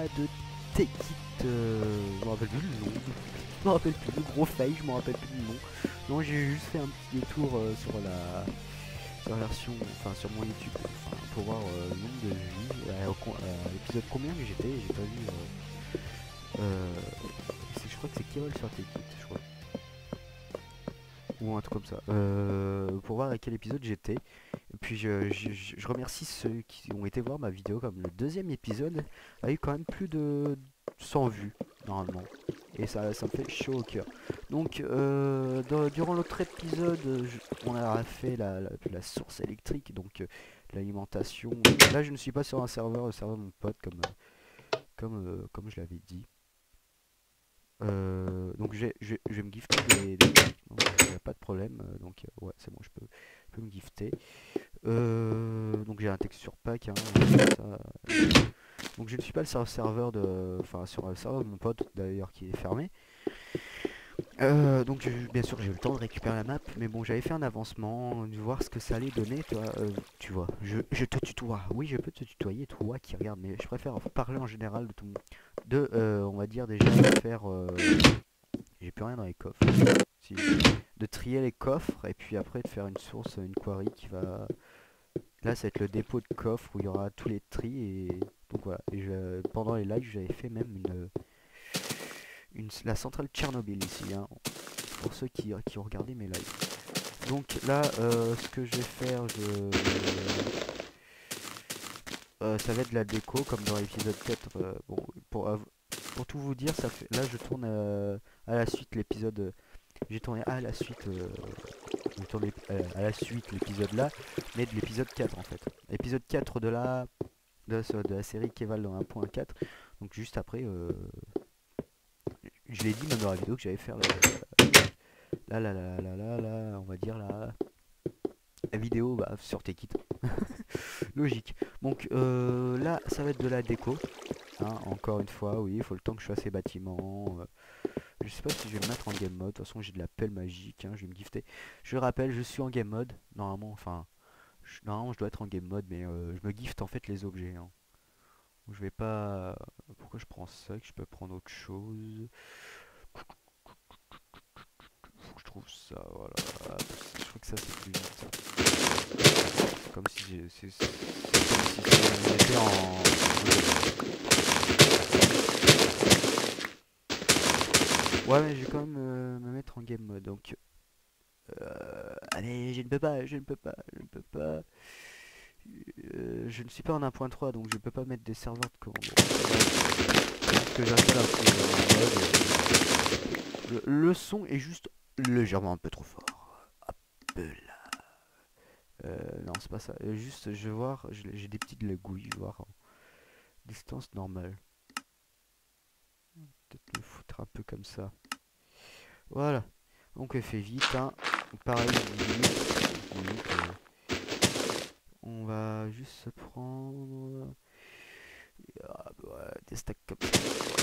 mois de Tekit, je me rappelle plus le nom, je me rappelle plus, le gros fail, je me rappelle plus le nom. Non, j'ai juste fait un petit détour sur la version, enfin sur mon YouTube, enfin, pour voir le nombre de vues, à l'épisode combien que j'étais, j'ai pas vu, je crois que c'est Kirol sur Tekit, je crois. Ou un truc comme ça, pour voir à quel épisode j'étais. Et puis je remercie ceux qui ont été voir ma vidéo, comme le deuxième épisode a eu quand même plus de 100 vues normalement. Et ça me fait chaud au cœur. Donc durant l'autre épisode, on a fait la source électrique, donc l'alimentation. Là je ne suis pas sur un serveur, le serveur de mon pote comme je l'avais dit. Donc je vais me gifter des trucs, donc il n'y a pas de problème. Donc ouais, c'est bon, je peux me gifter. Donc j'ai un texture pack, hein, ça. Donc je ne suis pas sur le serveur de, enfin sur le serveur de mon pote d'ailleurs qui est fermé. Donc bien sûr j'ai eu le temps de récupérer la map, mais bon, j'avais fait un avancement, de voir ce que ça allait donner, toi. Tu vois, je te tutoie. Oui, je peux te tutoyer, toi qui regarde, mais je préfère parler en général de tout le monde. On va dire déjà faire. J'ai plus rien dans les coffres. Si, de trier les coffres et puis après de faire une source, une quarry qui va. Là, ça va être le dépôt de coffre où il y aura tous les tris et donc voilà. Et pendant les lives, j'avais fait même la centrale Tchernobyl ici, hein, pour ceux qui ont regardé mes lives. Donc là, ce que je vais faire, ça va être de la déco comme dans l'épisode 4. Bon, pour tout vous dire, ça fait, là je tourne à la suite l'épisode. J'ai tourné à la suite. J'ai tourné à la suite l'épisode là, mais de l'épisode 4 en fait. Épisode 4 de la série Keval dans 1.4. Donc juste après, je l'ai dit même dans la vidéo que j'allais faire on va dire la vidéo sur Tekit. Logique. Donc là, ça va être de la déco. Hein, encore une fois, oui, il faut le temps que je fasse ces bâtiments. Je sais pas si je vais me mettre en game mode. De toute façon, j'ai de la pelle magique. Hein, je vais me gifter. Je rappelle, je suis en game mode. Normalement, enfin, normalement, je dois être en game mode, mais je me gift en fait les objets. Hein. Je vais pas. Pourquoi je prends ça que je peux prendre autre chose? Faut que je trouve ça. Voilà. Je crois que ça c'est plus vite. C'est comme si j'étais en. Ouais, mais je vais quand même me mettre en game mode. Donc, allez, je ne peux pas, je ne peux pas, je ne peux pas. Je ne suis pas en 1.3, donc je peux pas mettre des serveurs de commande. Ce que j'installe un peu en mode. Le son est juste légèrement un peu trop fort. Hop là. Non, c'est pas ça. Juste, je vais voir, j'ai des petites lagouilles, je vais voir en distance normale. Peut-être le foutre un peu comme ça. Voilà. Donc elle fait vite, hein. Pareil, 10 minutes, on va juste se prendre des stacks comme ça.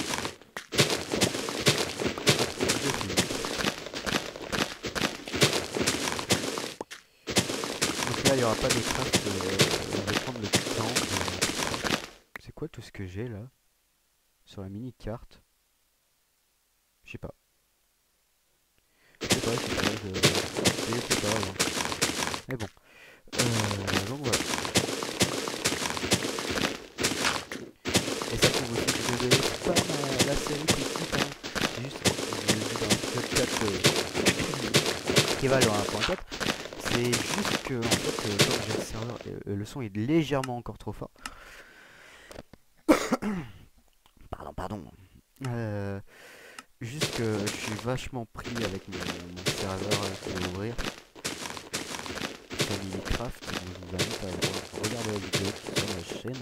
Donc là il n'y aura pas de craft, je vais prendre le temps. C'est quoi tout ce que j'ai là sur la mini carte? Je sais pas. Je sais pas, mais bon. Donc voilà. Et ça prouve aussi que je ne pas la série qui quitte, hein. C'est juste, je l'ai vu dans l'épisode 4 qui va le 1.4. C'est juste que en fait, comme j'ai le serveur, le son est légèrement encore trop fort. Pardon. Juste que je suis vachement pris avec mon serveur qui va ouvrir. Minecraft, je vous invite à regarder la vidéo qui est sur ma chaîne.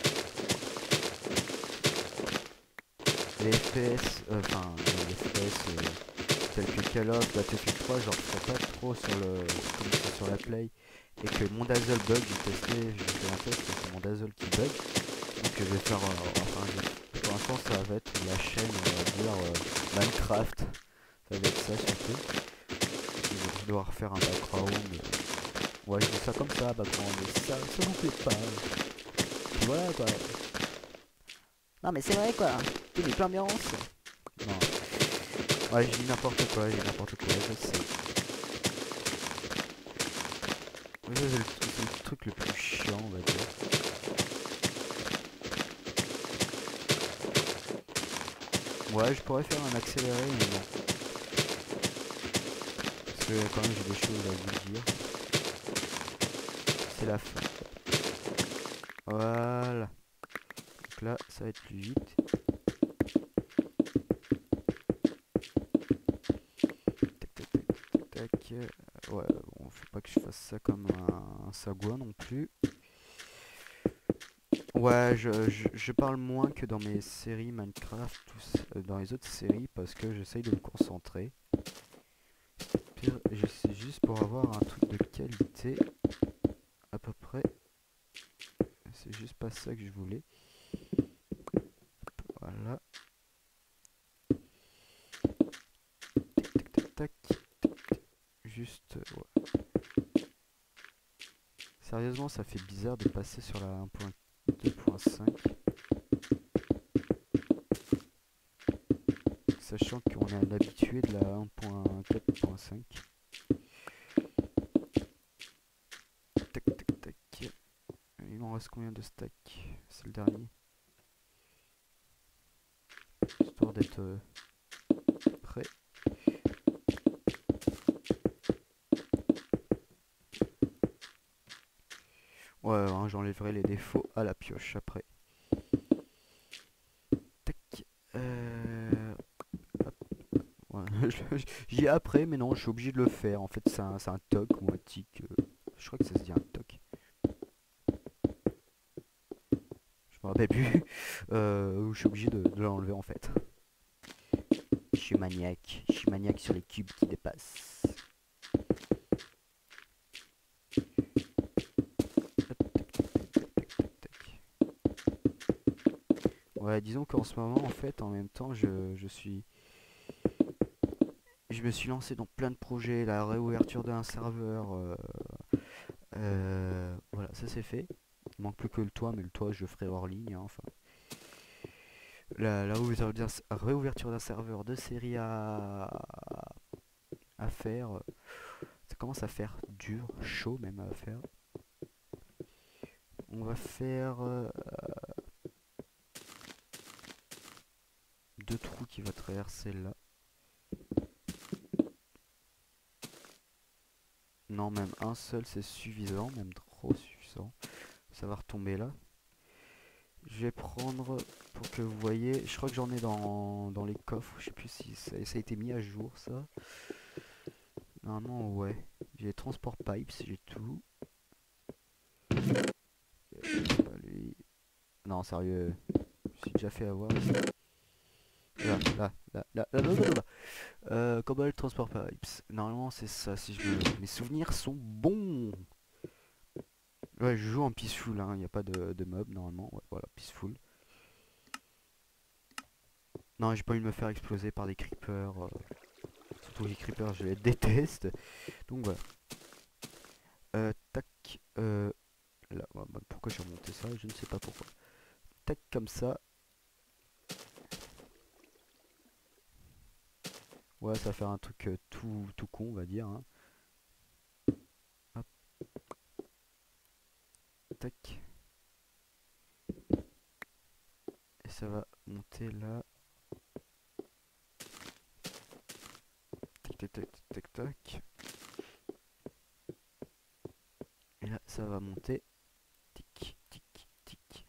Les FPS, les FPS tels que Call of, Battlefield 3, j'en ferai pas trop comme c'est sur la Play. Et que mon dazzle bug, j'ai fait un test, c'est mon dazzle qui bug. Donc je vais faire, pour l'instant ça va être la chaîne, on va dire, Minecraft. Ça va être ça surtout. Je vais devoir refaire un background. Ouais, je dis ça comme ça, background, mais ça vous plaît pas. Puis voilà quoi. Non mais c'est vrai quoi. Tu mets plein d'ambiance. Non. Ouais, je dis n'importe quoi, je sais. Ouais, c'est le truc le plus chiant, on va dire. Ouais, je pourrais faire un accéléré, mais non. Parce que quand même, j'ai des choses à vous dire. C'est la fin. Voilà. Donc là, ça va être plus vite. Tac, tac, tac, tac, tac. Ouais, bon, faut pas que je fasse ça comme un sagouin non plus. Ouais, je parle moins que dans mes séries Minecraft, dans les autres séries, parce que j'essaye de me concentrer. Pire, c'est juste pour avoir un truc de qualité, à peu près. C'est juste pas ça que je voulais. Voilà. Tac, tac, tac, tac. Juste, ouais. Sérieusement, ça fait bizarre de passer sur la 1.2.5. Sachant qu'on est un habitué de la 1.4.5. Tac, tac, tac. Il m'en reste combien de stacks? C'est le dernier. Histoire d'être prêt. Ouais, hein, j'enlèverai les défauts à la pioche après. Tac. Hop. Ouais, j'y ai après, mais non, je suis obligé de le faire. En fait, c'est un toc ou un tic. Je crois que ça se dit un toc. Je me rappelle plus. Je suis obligé de l'enlever en fait. Je suis maniaque. Je suis maniaque sur les cubes qui dépassent. Ouais, disons qu'en ce moment, en fait, en même temps, je me suis lancé dans plein de projets, la réouverture d'un serveur, voilà, ça c'est fait. Il manque plus que le toit, mais le toit je ferai hors ligne, hein, enfin. La réouverture d'un serveur de série à faire, ça commence à faire dur, chaud même à faire. On va faire deux trous qui vont traverser là. Non, même un seul c'est suffisant, même trop suffisant. Ça va retomber là. Je vais prendre, pour que vous voyez, je crois que j'en ai dans les coffres, je sais plus si ça a été mis à jour ça. Normalement ouais, j'ai les transport pipes, j'ai tout. Pas lui. Non sérieux, je me suis déjà fait avoir ici. Là. Cobalt transport pipes, normalement c'est ça, si mes souvenirs sont bons. Ouais, je joue en peaceful, hein, il n'y a pas de mob normalement, ouais, voilà, peaceful. Non, j'ai pas envie de me faire exploser par des creepers. Surtout les creepers, je les déteste. Donc voilà. Tac. Là, bah, pourquoi j'ai remonté ça? Je ne sais pas pourquoi. Tac, comme ça. Ouais, ça va faire un truc tout con, on va dire, hein. Hop. Tac. Et ça va monter là. Tac, tac, tac, tac, tac. Et là, ça va monter. Tic, tic, tic.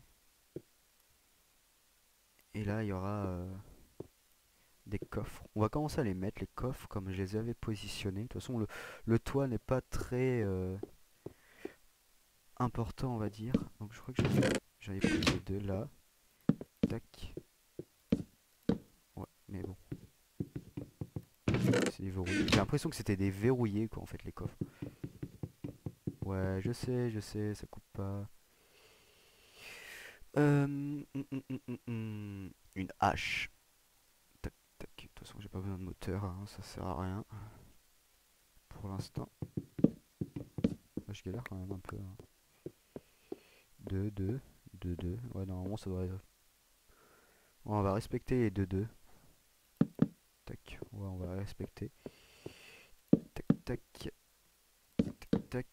Et là, il y aura des coffres. On va commencer à les mettre, les coffres, comme je les avais positionnés. De toute façon, le toit n'est pas très important, on va dire. Donc je crois que j'avais pris les deux là. Tac. Ouais, mais bon. C'est des verrouillés. J'ai l'impression que c'était des verrouillés, quoi, en fait, les coffres. Ouais, je sais, ça coupe pas. Une hache. Tac, tac. De toute façon, j'ai pas besoin de moteur, hein, ça sert à rien. Pour l'instant. Je galère quand même un peu, hein. 2, 2, 2, 2. Ouais, normalement, ça devrait On va respecter les 2-2. Tac, ouais, on va respecter. Tac, tac, tac, tac,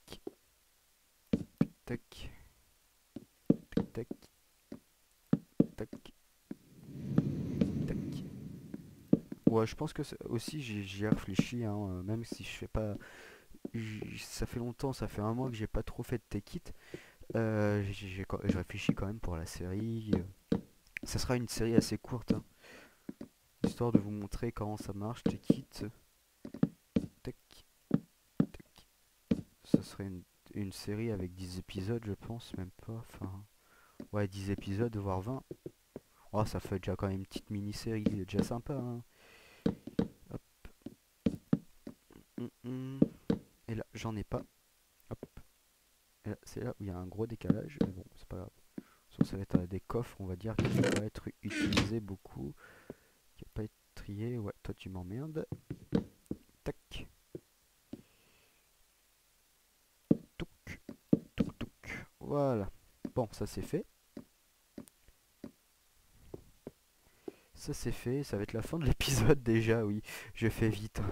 tac, tac, tac, tac. Ouais, je pense que aussi j'y ai réfléchi, hein, même si je fais pas. Ça fait longtemps, ça fait un mois que j'ai pas trop fait de Tekit. Je réfléchis quand même pour la série. Ça sera une série assez courte, hein, histoire de vous montrer comment ça marche. Tekit. Tac, tac. Ça serait une série avec 10 épisodes, je pense, même pas. Enfin, ouais, 10 épisodes, voire 20. Oh, ça fait déjà quand même une petite mini-série, déjà sympa, hein. Hop. Et là, j'en ai pas. Hop. Et là, c'est là où il y a un gros décalage. Mais bon, c'est pas grave. Sauf ça va être des coffres, on va dire, qui ne vont pas être utilisés beaucoup. Qui va pas être trié. Ouais, toi tu m'emmerdes. Tac. Touc. Touc, touc. Voilà. Bon, ça c'est fait. Ça c'est fait. Ça va être la fin de l'épisode déjà, oui. Je fais vite.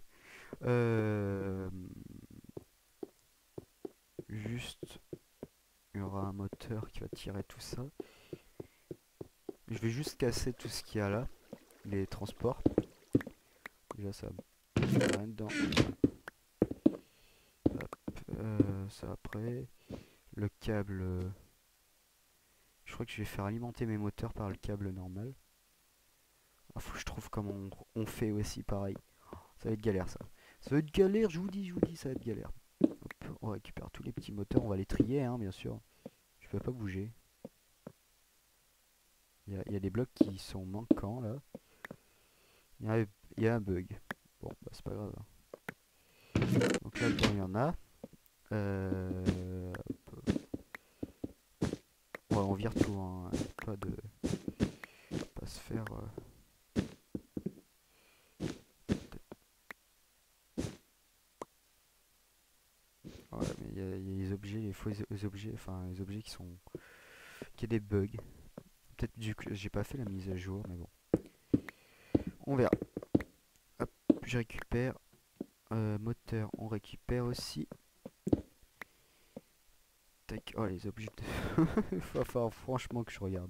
Juste, il y aura un moteur qui va tirer tout ça. Je vais juste casser tout ce qu'il y a là. Les transports. Déjà ça rien dedans. Hop, ça après. Le câble. Je crois que je vais faire alimenter mes moteurs par le câble normal. Ah, faut que je trouve comment on fait aussi pareil. Ça va être galère ça. Ça va être galère, je vous dis, ça va être galère. Hop, on récupère tous les petits moteurs, on va les trier, hein, bien sûr. Je peux pas bouger. Il y a des blocs qui sont manquants là. Il y a un bug. Bon, bah c'est pas grave, hein. Donc là, dedans, il y en a. Ouais, on vire tout, hein. Pas de. Pas se faire. Ouais, mais il y a les objets, les faux objets, enfin les objets qui sont. Qui a des bugs. Peut-être du coup, j'ai pas fait la mise à jour, mais bon. On verra. Hop, je récupère. Moteur, on récupère aussi. Tac, oh les objets de... Il va falloir franchement que je regarde.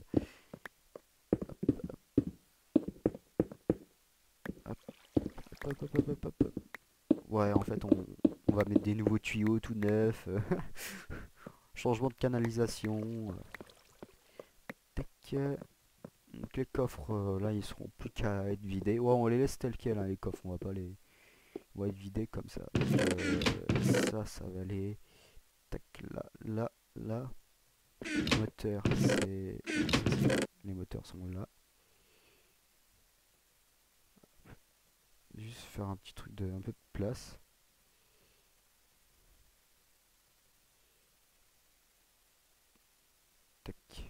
Hop, hop, hop, hop, hop, hop, hop. Ouais, en fait, on va mettre des nouveaux tuyaux tout neufs. Changement de canalisation. Tac. Donc les coffres, là, ils seront plus qu'à être vidés. Ouais, on les laisse tels quels, hein, les coffres. On va pas les... On va être vidés comme ça. Ça va aller... Tac, là, là, là. Moteur, c'est... Les moteurs sont là. Juste faire un petit truc de... un peu de place. Tac.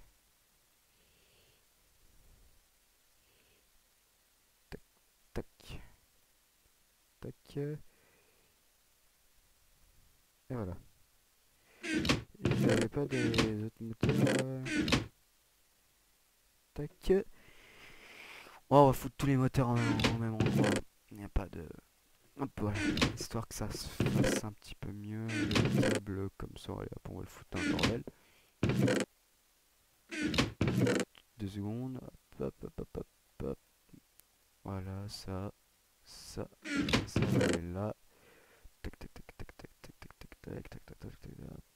Tac, tac. Tac. Et voilà. J'avais pas des autres moteurs. Tac. Oh, on va foutre tous les moteurs en même endroit. Il n'y a pas de... Hop, voilà. Histoire que ça se fasse un petit peu mieux. Le câble comme ça, allez, hop, on va le foutre dans le bordel. 2 secondes. Hop, hop, hop, hop, hop. Voilà, ça va aller là. Tac, tac, tac, tac, tac, tac, tac, tac, tac, tac, tac, tac, tac.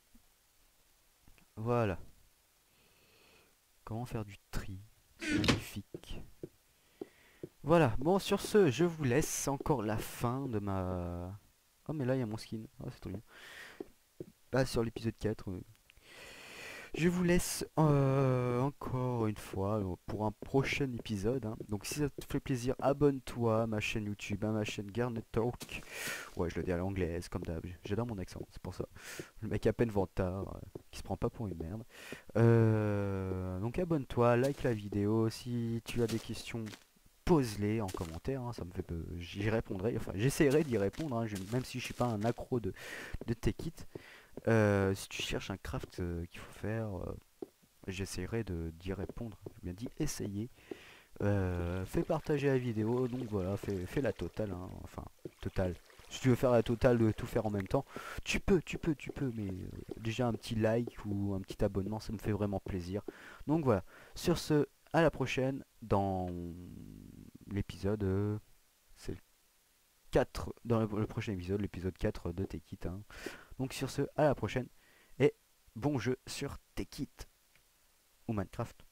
Voilà. Comment faire du tri? C'est magnifique. Voilà, bon sur ce, je vous laisse encore la fin de ma... Oh mais là il y a mon skin, oh, c'est trop bien. Là sur l'épisode 4, je vous laisse encore une fois pour un prochain épisode, hein. Donc si ça te fait plaisir, abonne-toi à ma chaîne YouTube, à ma chaîne Garnet Talk. Ouais, je le dis à l'anglaise, comme d'hab, j'adore mon accent, c'est pour ça. Le mec à peine vantard, qui se prend pas pour une merde. Donc abonne-toi, like la vidéo, si tu as des questions, pose-les en commentaire, hein, ça me fait peu... J'y répondrai, enfin j'essaierai d'y répondre, hein, même si je suis pas un accro de Tekit. Si tu cherches un craft qu'il faut faire, j'essaierai d'y répondre. J'ai bien dit essayer. fais partager la vidéo, donc voilà, fais la totale, hein, enfin, totale. Si tu veux faire la totale de tout faire en même temps, tu peux, mais déjà un petit like ou un petit abonnement, ça me fait vraiment plaisir. Donc voilà, sur ce, à la prochaine dans l'épisode, c'est le 4, dans le prochain épisode, l'épisode 4 de Tekit, hein. Donc sur ce, à la prochaine, et bon jeu sur Tekit ou Minecraft.